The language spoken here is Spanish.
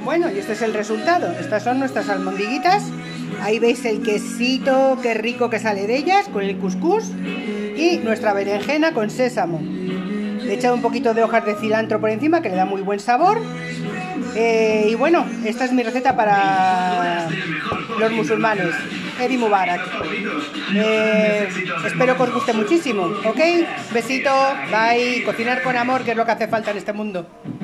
Bueno, y este es el resultado. Estas son nuestras almondiguitas. Ahí veis el quesito, qué rico que sale de ellas, con el cuscús. Y nuestra berenjena con sésamo. Le he echado un poquito de hojas de cilantro por encima, que le da muy buen sabor. Y bueno, esta es mi receta para los musulmanes. Eid Mubarak. Espero que os guste muchísimo, ¿ok? Besito, bye. Cocinar con amor, que es lo que hace falta en este mundo.